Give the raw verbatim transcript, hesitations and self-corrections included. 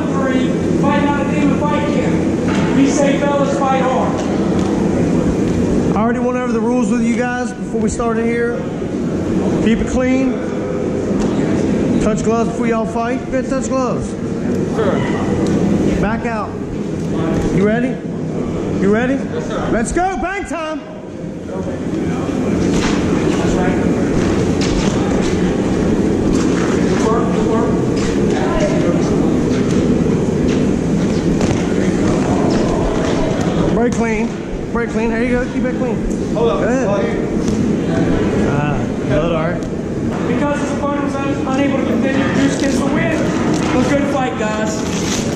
three. Fighting on a demon fight camp. We say fellas, fight hard. I already went over the rules with you guys before we started here. Keep it clean. Touch gloves before y'all fight. You gotta touch gloves. Sure. Back out. You ready? You ready? Yes, sir. Let's go. Bang time. Very clean. Very clean. There you go. Keep it clean. Hold up. Go ahead. Ah, good art. Because his opponent was un unable to continue, Juice gets the win. It was a good fight, guys.